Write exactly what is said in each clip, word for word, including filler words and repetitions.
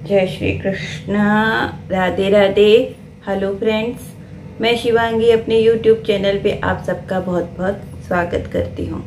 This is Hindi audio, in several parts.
जय श्री कृष्ण। राधे राधे। हेलो फ्रेंड्स, मैं शिवांगी अपने यूट्यूब चैनल पे आप सबका बहुत बहुत स्वागत करती हूँ।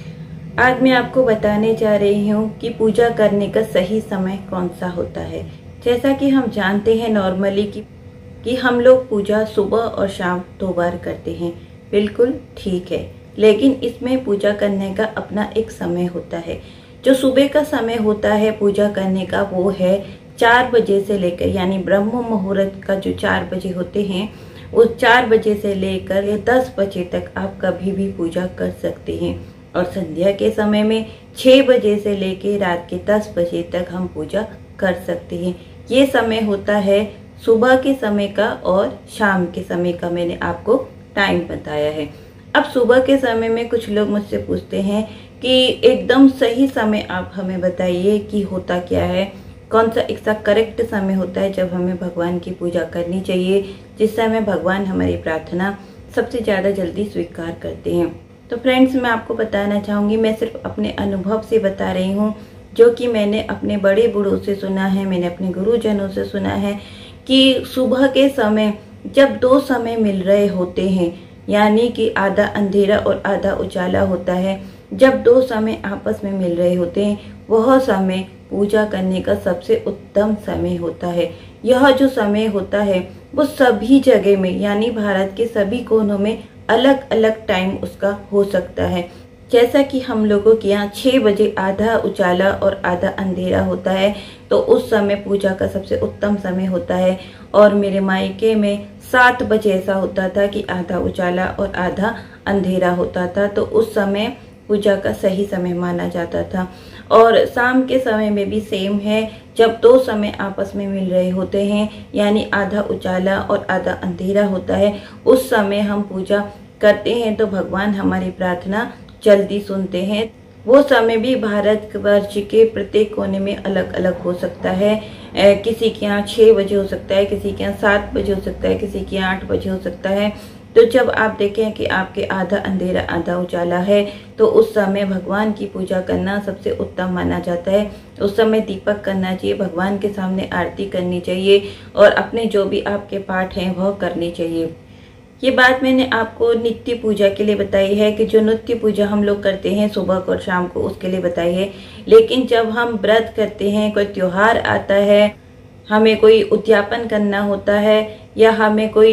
आज मैं आपको बताने जा रही हूँ कि पूजा करने का सही समय कौन सा होता है। जैसा कि हम जानते हैं नॉर्मली कि कि हम लोग पूजा सुबह और शाम दो बार करते हैं, बिल्कुल ठीक है, लेकिन इसमें पूजा करने का अपना एक समय होता है। जो सुबह का समय होता है पूजा करने का वो है चार बजे से लेकर, यानी ब्रह्म मुहूर्त का जो चार बजे होते हैं उस चार बजे से लेकर या दस बजे तक आप कभी भी पूजा कर सकते हैं। और संध्या के समय में छः बजे से लेकर रात के दस बजे तक हम पूजा कर सकते हैं। ये समय होता है सुबह के समय का और शाम के समय का, मैंने आपको टाइम बताया है। अब सुबह के समय में कुछ लोग मुझसे पूछते हैं कि एकदम सही समय आप हमें बताइए कि होता क्या है, कौन सा एक सा करेक्ट समय होता है जब हमें भगवान की पूजा करनी चाहिए, जिस समय भगवान हमारी प्रार्थना सबसे ज़्यादा जल्दी स्वीकार करते हैं। तो फ्रेंड्स, मैं आपको बताना चाहूँगी, मैं सिर्फ अपने अनुभव से बता रही हूँ, जो कि मैंने अपने बड़े बूढ़ों से सुना है, मैंने अपने गुरुजनों से सुना है कि सुबह के समय जब दो समय मिल रहे होते हैं, यानी कि आधा अंधेरा और आधा उजाला होता है, जब दो समय आपस में मिल रहे होते हैं वह समय पूजा करने का सबसे उत्तम समय होता है। यह जो समय होता है वो सभी जगह में, यानी भारत के सभी कोनों में अलग अलग टाइम उसका हो सकता है। जैसा कि हम लोगों के यहाँ छः बजे आधा उजाला और आधा अंधेरा होता है, तो उस समय पूजा का सबसे उत्तम समय होता है। और मेरे मायके में सात बजे ऐसा होता था कि आधा उजाला और आधा अंधेरा होता था, तो उस समय पूजा का सही समय माना जाता था। और शाम के समय में भी सेम है, जब दो समय आपस में मिल रहे होते हैं, यानी आधा उजाला और आधा अंधेरा होता है, उस समय हम पूजा करते हैं तो भगवान हमारी प्रार्थना जल्दी सुनते हैं। वो समय भी भारत वर्ष के प्रत्येक कोने में अलग अलग हो सकता है। ए, किसी के यहाँ छः बजे हो सकता है, किसी के यहाँ सात बजे हो सकता है, किसी के यहाँ आठ बजे हो सकता है। तो जब आप देखें कि आपके आधा अंधेरा आधा उजाला है, तो उस समय भगवान की पूजा करना सबसे उत्तम माना जाता है। उस समय दीपक करना चाहिए, भगवान के सामने आरती करनी चाहिए और अपने जो भी आपके पाठ हैं वह करनी चाहिए। ये बात मैंने आपको नित्य पूजा के लिए बताई है कि जो नित्य पूजा हम लोग करते हैं सुबह को और शाम को, उसके लिए बताई है। लेकिन जब हम व्रत करते हैं, कोई त्योहार आता है, हमें कोई उद्यापन करना होता है या हमें कोई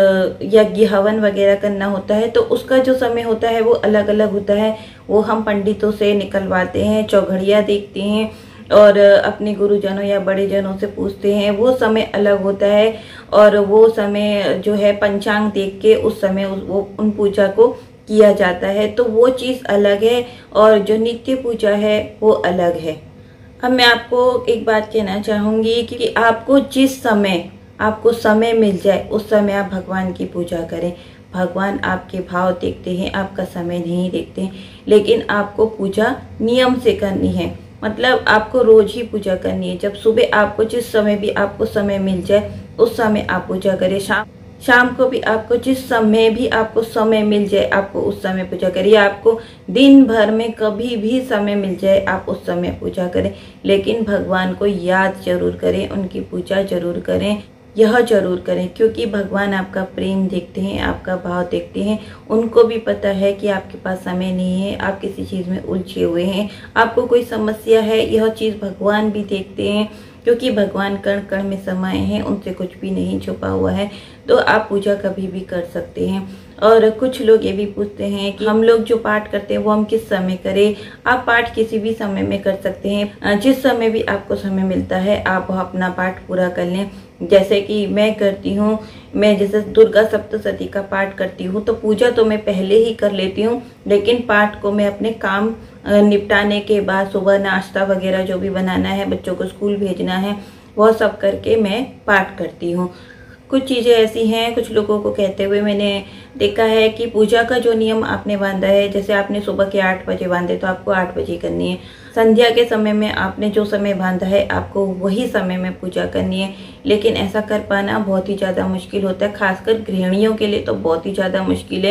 यज्ञ हवन वगैरह करना होता है, तो उसका जो समय होता है वो अलग अलग होता है। वो हम पंडितों से निकलवाते हैं, चौघड़िया देखते हैं और अपने गुरुजनों या बड़े जनों से पूछते हैं, वो समय अलग होता है। और वो समय जो है पंचांग देख के उस समय वो उन पूजा को किया जाता है, तो वो चीज़ अलग है और जो नित्य पूजा है वो अलग है। अब मैं आपको एक बात कहना चाहूँगी कि आपको जिस समय आपको समय मिल जाए उस समय आप भगवान की पूजा करें। भगवान आपके भाव देखते हैं, आपका समय नहीं देखते हैं। लेकिन आपको पूजा नियम से करनी है, मतलब आपको रोज ही पूजा करनी है। जब सुबह आपको जिस समय भी आपको समय मिल जाए उस समय आप पूजा करें। शाम शाम को भी आपको जिस समय भी आपको समय मिल जाए आपको उस समय पूजा करिए। आपको दिन भर में कभी भी समय मिल जाए आप उस समय पूजा करें, लेकिन भगवान को याद जरूर करें, उनकी पूजा जरूर करें, यह जरूर करें, क्योंकि भगवान आपका प्रेम देखते हैं, आपका भाव देखते हैं। उनको भी पता है कि आपके पास समय नहीं है, आप किसी चीज़ में उलझे हुए हैं, आपको कोई समस्या है, यह चीज़ भगवान भी देखते हैं, क्योंकि भगवान कण कण में समाये हैं, उनसे कुछ भी नहीं छुपा हुआ है। तो आप पूजा कभी भी कर सकते हैं। और कुछ लोग ये भी पूछते हैं कि हम लोग जो पाठ करते हैं वो हम किस समय करें। आप पाठ किसी भी समय में कर सकते हैं, जिस समय भी आपको समय मिलता है आप वह अपना पाठ पूरा कर लें। जैसे कि मैं करती हूँ, मैं जैसे दुर्गा सप्तशती का पाठ करती हूँ, तो पूजा तो मैं पहले ही कर लेती हूँ, लेकिन पाठ को मैं अपने काम निपटाने के बाद, सुबह नाश्ता वगैरह जो भी बनाना है, बच्चों को स्कूल भेजना है, वह सब करके मैं पाठ करती हूँ। कुछ चीज़ें ऐसी हैं, कुछ लोगों को कहते हुए मैंने देखा है कि पूजा का जो नियम आपने बांधा है, जैसे आपने सुबह के आठ बजे बांधे तो आपको आठ बजे करनी है। संध्या के समय में आपने जो समय बांधा है आपको वही समय में पूजा करनी है। लेकिन ऐसा कर पाना बहुत ही ज़्यादा मुश्किल होता है, खासकर गृहिणियों के लिए तो बहुत ही ज़्यादा मुश्किल है,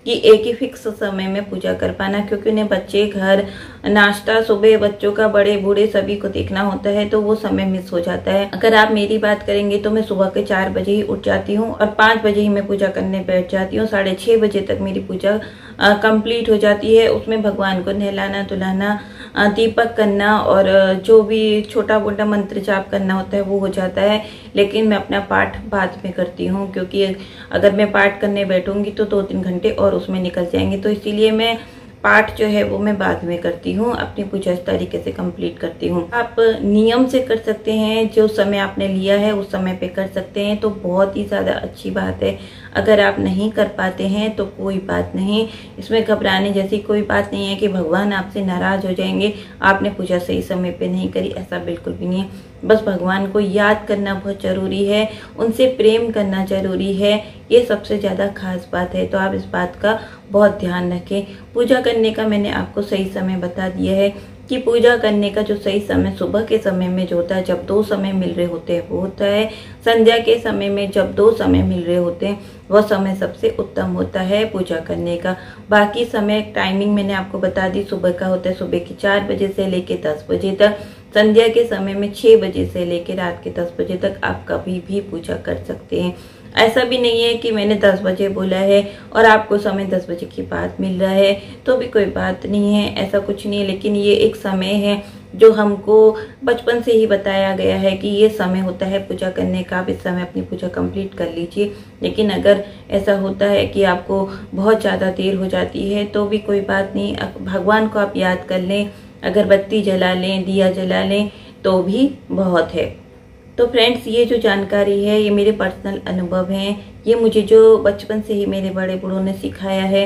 कि एक ही फिक्स समय में पूजा कर पाना, क्योंकि उन्हें बच्चे, घर, नाश्ता, सुबह बच्चों का, बड़े बूढ़े सभी को देखना होता है, तो वो समय मिस हो जाता है। अगर आप मेरी बात करेंगे तो मैं सुबह के चार बजे ही उठ जाती हूँ और पाँच बजे ही मैं पूजा करने बैठ जाती हूँ। साढ़े छः बजे तक मेरी पूजा कंप्लीट हो जाती है। उसमें भगवान को नहलाना धुलाना, दीपक करना और जो भी छोटा मोटा मंत्र जाप करना होता है वो हो जाता है। लेकिन मैं अपना पाठ बाद में करती हूँ, क्योंकि अगर मैं पाठ करने बैठूंगी तो दो तीन घंटे और उसमें निकल जाएंगे, तो इसीलिए मैं पाठ जो है वो मैं बाद में करती हूँ, अपनी पूजा इस तरीके से कंप्लीट करती हूँ। आप नियम से कर सकते हैं, जो समय आपने लिया है उस समय पे कर सकते हैं, तो बहुत ही ज़्यादा अच्छी बात है। अगर आप नहीं कर पाते हैं तो कोई बात नहीं, इसमें घबराने जैसी कोई बात नहीं है कि भगवान आपसे नाराज हो जाएंगे, आपने पूजा सही समय पे नहीं करी, ऐसा बिल्कुल भी नहीं है। बस भगवान को याद करना बहुत ज़रूरी है, उनसे प्रेम करना ज़रूरी है, ये सबसे ज़्यादा खास बात है। तो आप इस बात का बहुत ध्यान रखें। पूजा करने का मैंने आपको सही समय बता दिया है कि पूजा करने का जो सही समय सुबह के समय में जो होता है, जब दो समय मिल रहे होते हैं वो होता है। संध्या के समय में जब दो समय मिल रहे होते हैं वह समय सबसे उत्तम होता है पूजा करने का। बाकी समय टाइमिंग मैंने आपको बता दी, सुबह का होता है सुबह के चार बजे से लेके दस बजे तक, संध्या के समय में छः बजे से लेकर रात के दस बजे तक आप कभी भी पूजा कर सकते हैं। ऐसा भी नहीं है कि मैंने दस बजे बोला है और आपको समय दस बजे के बाद मिल रहा है तो भी कोई बात नहीं है, ऐसा कुछ नहीं है। लेकिन ये एक समय है जो हमको बचपन से ही बताया गया है कि ये समय होता है पूजा करने का, आप इस समय अपनी पूजा कंप्लीट कर लीजिए। लेकिन अगर ऐसा होता है कि आपको बहुत ज़्यादा देर हो जाती है तो भी कोई बात नहीं, भगवान को आप याद कर लें, अगरबत्ती जला लें, दिया जला लें तो भी बहुत है। तो फ्रेंड्स, ये जो जानकारी है ये मेरे पर्सनल अनुभव हैं, ये मुझे जो बचपन से ही मेरे बड़े बूढ़ों ने सिखाया है,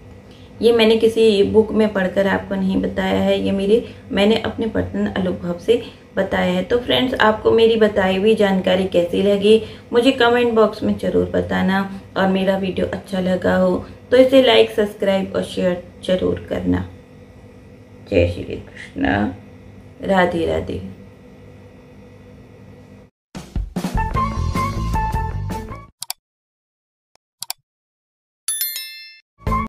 ये मैंने किसी बुक में पढ़कर आपको नहीं बताया है, ये मेरे मैंने अपने पर्सनल अनुभव से बताया है। तो फ्रेंड्स, आपको मेरी बताई हुई जानकारी कैसी लगी मुझे कमेंट बॉक्स में ज़रूर बताना, और मेरा वीडियो अच्छा लगा हो तो इसे लाइक, सब्सक्राइब और शेयर जरूर करना। जय श्री कृष्ण, राधे राधे।